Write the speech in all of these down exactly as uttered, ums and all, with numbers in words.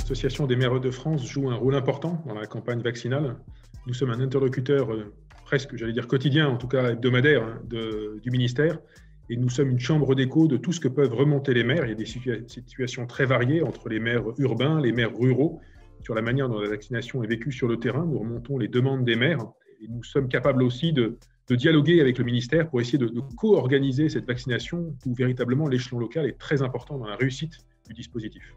L'Association des maires de France joue un rôle important dans la campagne vaccinale. Nous sommes un interlocuteur euh, presque, j'allais dire quotidien, en tout cas hebdomadaire, hein, de, du ministère. Et nous sommes une chambre d'écho de tout ce que peuvent remonter les maires. Il y a des situa- situations très variées entre les maires urbains, les maires ruraux, sur la manière dont la vaccination est vécue sur le terrain. Nous remontons les demandes des maires et nous sommes capables aussi de, de dialoguer avec le ministère pour essayer de, de co-organiser cette vaccination où véritablement l'échelon local est très important dans la réussite du dispositif.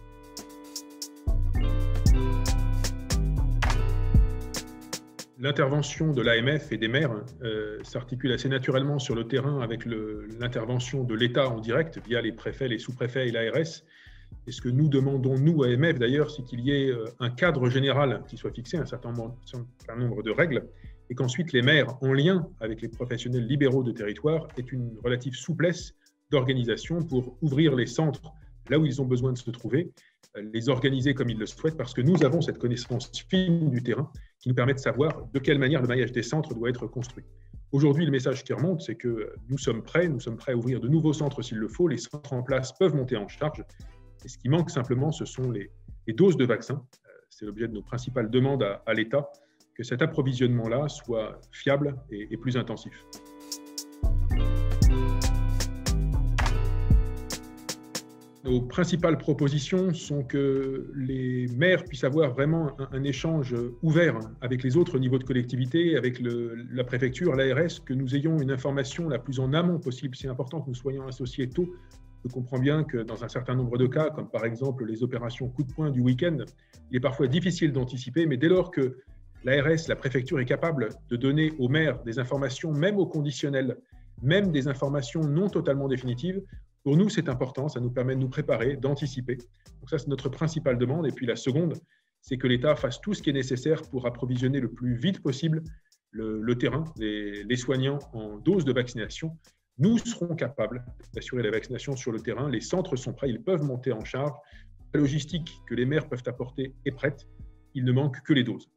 L'intervention de l'A M F et des maires euh, s'articule assez naturellement sur le terrain avec le, l'intervention de l'État en direct via les préfets, les sous-préfets et l'A R S. Et ce que nous demandons, nous, à A M F d'ailleurs, c'est qu'il y ait un cadre général qui soit fixé, un certain nombre, un certain nombre de règles, et qu'ensuite les maires, en lien avec les professionnels libéraux de territoire, aient une relative souplesse d'organisation pour ouvrir les centres là où ils ont besoin de se trouver, les organiser comme ils le souhaitent, parce que nous avons cette connaissance fine du terrain qui nous permet de savoir de quelle manière le maillage des centres doit être construit. Aujourd'hui, le message qui remonte, c'est que nous sommes prêts, nous sommes prêts à ouvrir de nouveaux centres s'il le faut, les centres en place peuvent monter en charge, et ce qui manque simplement, ce sont les, les doses de vaccins. C'est l'objet de nos principales demandes à, à l'État, que cet approvisionnement-là soit fiable et, et plus intensif. Nos principales propositions sont que les maires puissent avoir vraiment un, un échange ouvert avec les autres niveaux de collectivité, avec le, la préfecture, l'A R S, que nous ayons une information la plus en amont possible. C'est important que nous soyons associés tôt. Je comprends bien que dans un certain nombre de cas, comme par exemple les opérations coup de poing du week-end, il est parfois difficile d'anticiper, mais dès lors que l'A R S, la préfecture est capable de donner aux maires des informations, même au conditionnel, même des informations non totalement définitives, pour nous, c'est important, ça nous permet de nous préparer, d'anticiper. Donc ça, c'est notre principale demande. Et puis la seconde, c'est que l'État fasse tout ce qui est nécessaire pour approvisionner le plus vite possible le, le terrain, les, les soignants en doses de vaccination. Nous serons capables d'assurer la vaccination sur le terrain. Les centres sont prêts, ils peuvent monter en charge. La logistique que les maires peuvent apporter est prête. Il ne manque que les doses.